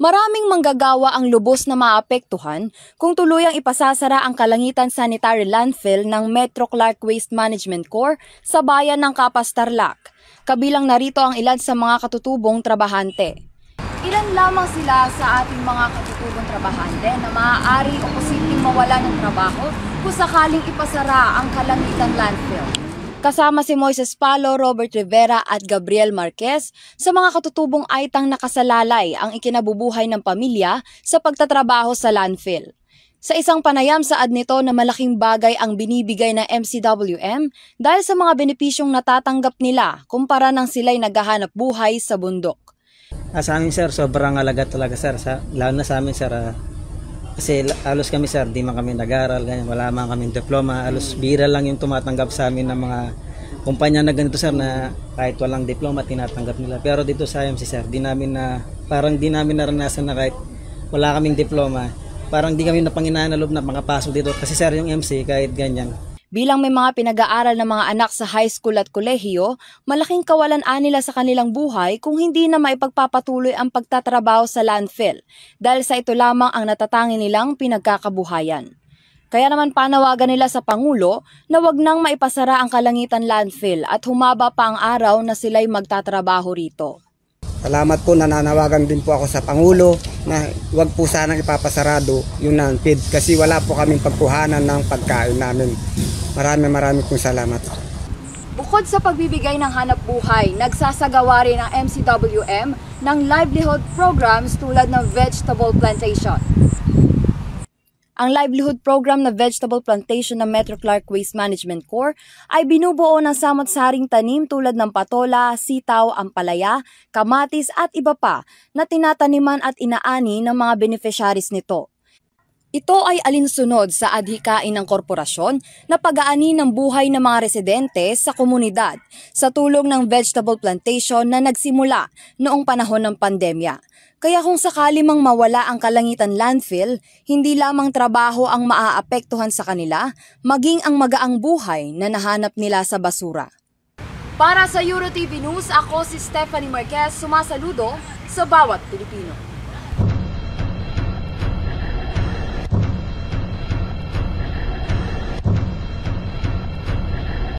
Maraming manggagawa ang lubos na maapektuhan kung tuluyang ipasasara ang Kalangitan Sanitary Landfill ng Metro Clark Waste Management Corp. Sa bayan ng Capas, Tarlac. Kabilang narito ang ilan sa mga katutubong trabahante. Ilan lamang sila sa ating mga katutubong trabahante na maaari o posibleng mawala ng trabaho kung sakaling ipasara ang Kalangitan Landfill. Kasama si Moises Palo, Robert Rivera at Gabriel Marquez sa mga katutubong aitang nakasalalay ang ikinabubuhay ng pamilya sa pagtatrabaho sa landfill. Sa isang panayam saad nito na malaking bagay ang binibigay ng MCWM dahil sa mga benepisyong natatanggap nila kumpara nang sila'y naghahanap buhay sa bundok. Sa amin sir, sobrang alaga talaga sir, lalo na sa amin sir. Kasi alos kami sir, di man kami nag-aral, ganyan, wala man kami diploma, alos bira lang yung tumatanggap sa amin ng mga kumpanya na ganito sir na kahit walang diploma tinatanggap nila. Pero dito sa IMC sir, parang di namin naranasan na kahit wala kaming diploma, parang di kami napanginaan na loob na makapasok dito kasi sir yung MC kahit ganyan. Bilang may mga pinag-aaral na mga anak sa high school at kolehiyo, malaking kawalan-an nila sa kanilang buhay kung hindi na maipagpapatuloy ang pagtatrabaho sa landfill dahil sa ito lamang ang natatangi nilang pinagkakabuhayan. Kaya naman panawagan nila sa Pangulo na wag nang maipasara ang Kalangitan Landfill at humaba pa ang araw na sila'y magtatrabaho rito. Salamat po, nananawagan din po ako sa Pangulo na wag po sanang ipapasarado yung landfill kasi wala po kaming pagkuhanan ng pagkain namin. Marami pong salamat. Bukod sa pagbibigay ng hanap buhay, nagsasagawa rin ang MCWM ng livelihood programs tulad ng vegetable plantation. Ang livelihood program na vegetable plantation ng Metro Clark Waste Management Corp. Ay binubuo ng samot-saring tanim tulad ng patola, sitaw, ampalaya, kamatis at iba pa na tinataniman at inaani ng mga beneficiaries nito. Ito ay alinsunod sa adhikain ng korporasyon na pag-aani ng buhay ng mga residente sa komunidad sa tulong ng vegetable plantation na nagsimula noong panahon ng pandemya. Kaya kung sakali mang mawala ang Kalangitan Landfill, hindi lamang trabaho ang maaapektuhan sa kanila, maging ang magaang buhay na nahanap nila sa basura. Para sa EuroTV News, ako si Stephanie Marquez, sumasaludo sa bawat Pilipino.